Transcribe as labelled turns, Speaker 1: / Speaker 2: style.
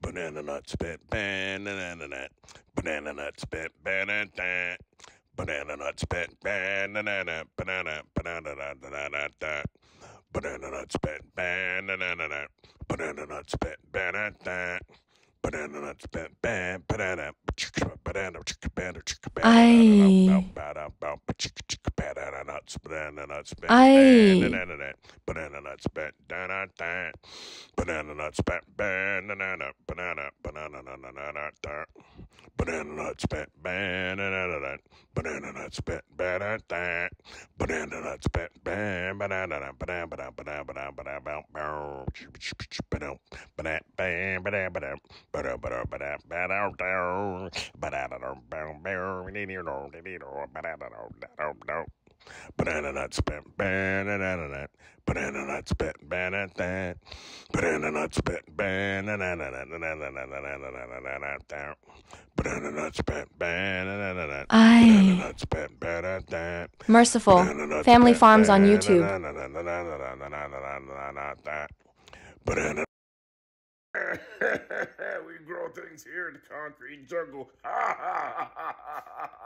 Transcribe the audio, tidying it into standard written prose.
Speaker 1: Banana nut spit, banana nut. Banana nut spit, banana. Banana nut spit, banana, banana, banana, banana, banana nut spit, banana, banana nut spit, banana. Banana nuts, banana, banana, banana,
Speaker 2: I
Speaker 1: banana nuts, banana nuts,
Speaker 2: I
Speaker 1: banana nuts, banana nuts, banana, banana, banana, banana nuts, banana, banana nuts, banana, banana nuts, banana, banana, banana, banana, banana nuts, banana nut, banana nuts, banana nut, banana nuts, banana banana nuts, banana nut, banana
Speaker 2: I
Speaker 1: nuts, banana
Speaker 2: Merciful
Speaker 1: banana nuts,
Speaker 2: Family Farms on YouTube.
Speaker 1: banana. We grow things here in the concrete jungle.